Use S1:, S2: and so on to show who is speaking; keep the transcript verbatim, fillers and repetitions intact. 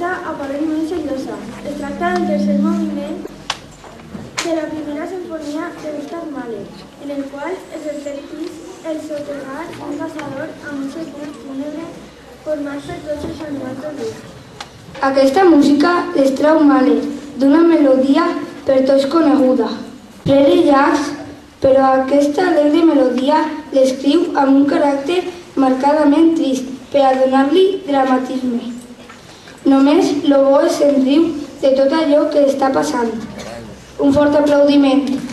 S1: peça aparentment seriosa. Es tracta del tercer moviment de la primera sinfonia de Gustav Mahler, en el qual el tercer pis el soterrar un caçador amb un sepulcre fúnebre format per tots els animals del riu.
S2: Aquesta música l'extreu Mahler d'una melodia per tots coneguda, Prairie Jazz, però aquesta alegre melodia l'escriu amb un caràcter marcadament trist per a donar-li dramatisme. Només l'oboe se'n riu de tot allò que està passant. Un fort aplaudiment.